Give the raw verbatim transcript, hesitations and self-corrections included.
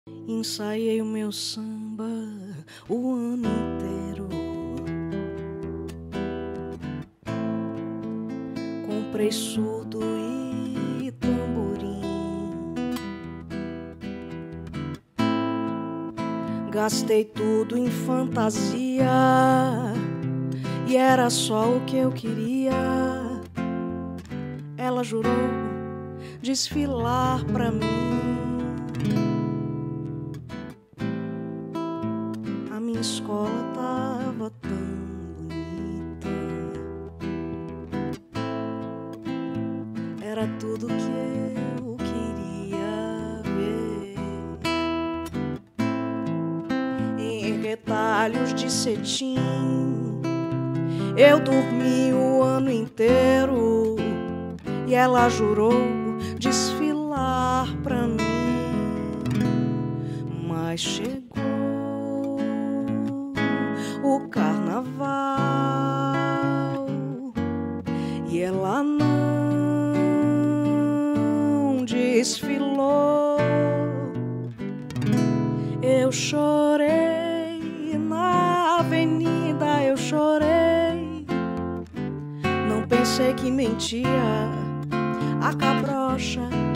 Ensaiei o meu samba o ano inteiro. Comprei surdo e tamborim. Gastei tudo em fantasia e era só o que eu queria. Ela jurou desfilar pra mim. A minha escola tava tão bonita. Era tudo que eu queria ver. Em retalhos de cetim eu dormi o ano inteiro e ela jurou desfilar pra mim. Mas chegou o carnaval e ela não desfilou. Eu chorei na avenida, eu chorei. Não pensei que mentia a cabrocha